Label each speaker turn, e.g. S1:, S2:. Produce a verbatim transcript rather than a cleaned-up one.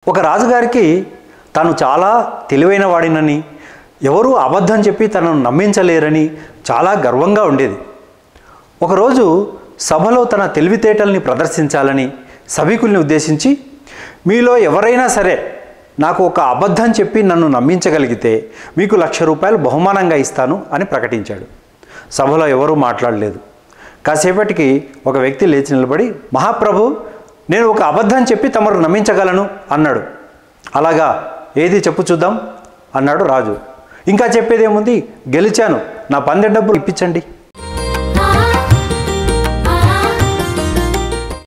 S1: ఒక రాజుగారికి తాను చాలా తెలివైన వాడినని, ఎవరూ అబద్ధం చెప్పి తనను నమ్మించలేరని చాలా గర్వంగా ఉండేది. ఒకరోజు సభలో తన తెలివితేటల్ని ప్రదర్శించాలని సభికుల్ని ఉద్దేశించి, మీలో ఎవరైనా సరే నాకు ఒక అబద్ధం చెప్పి నన్ను నమ్మించగలిగితే మీకు లక్ష రూపాయలు బహుమానంగా ఇస్తాను అని ప్రకటించాడు. సభలో ఎవరూ మాట్లాడలేదు. కాసేపటికి ఒక వ్యక్తి లేచి నిలబడి, మహాప్రభు, నేను ఒక అబద్ధం చెప్పి తమరు నమ్మించగలను అన్నాడు. అలాగా, ఏది చెప్పు చూద్దాం అన్నాడు రాజు. ఇంకా చెప్పేదేముంది, గెలిచాను, నా పందెం డబ్బులు ఇప్పించండి